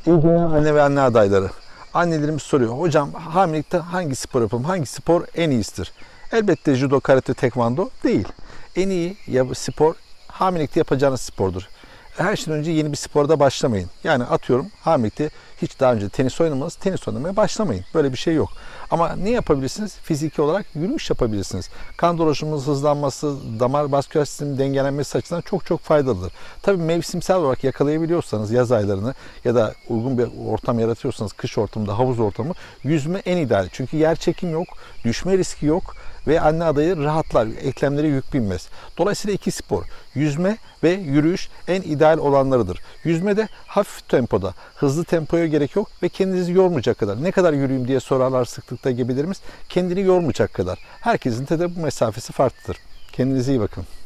İyi günler anne ve anne adayları. Annelerimiz soruyor. Hocam hamilelikte hangi spor yapalım? Hangi spor en iyisidir? Elbette judo, karate, tekvando değil. En iyi spor hamilelikte yapacağınız spordur. Her şeyden önce yeni bir sporda başlamayın. Yani atıyorum hamilelikte hiç daha önce tenis oynamadınız, tenis oynamaya başlamayın. Böyle bir şey yok. Ama ne yapabilirsiniz? Fiziki olarak yürüyüş yapabilirsiniz. Kan dolaşımınız hızlanması, damar vasküler sistemin dengelenmesi açısından çok çok faydalıdır. Tabii mevsimsel olarak yakalayabiliyorsanız yaz aylarını ya da uygun bir ortam yaratıyorsanız kış ortamında, havuz ortamı yüzme en ideal. Çünkü yer çekim yok, düşme riski yok ve anne adayı rahatlar, eklemlere yük binmez. Dolayısıyla iki spor, yüzme ve yürüyüş en ideal olanlarıdır. Yüzmede hafif tempoda, hızlı tempoya gerek yok ve kendinizi yormayacak kadar. Ne kadar yürüyeyim diye sorarlar sıklıkta gebelerimiz. Kendini yormayacak kadar. Herkesin de bu mesafesi farklıdır. Kendinize iyi bakın.